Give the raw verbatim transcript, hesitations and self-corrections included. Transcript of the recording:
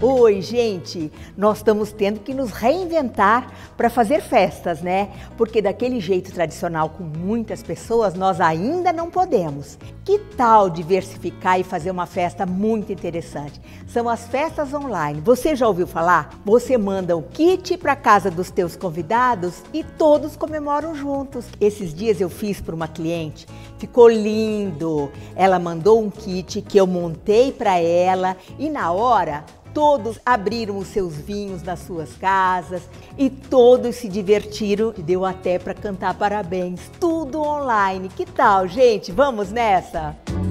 Oi, gente! Nós estamos tendo que nos reinventar para fazer festas, né? Porque daquele jeito tradicional com muitas pessoas, nós ainda não podemos. Que tal diversificar e fazer uma festa muito interessante? São as festas online. Você já ouviu falar? Você manda o kit para casa dos teus convidados e todos comemoram juntos. Esses dias eu fiz para uma cliente, ficou lindo. Ela mandou um kit que eu montei para ela e na hora todos abriram os seus vinhos nas suas casas e todos se divertiram. Deu até para cantar parabéns, tudo online. Que tal, gente? Vamos nessa?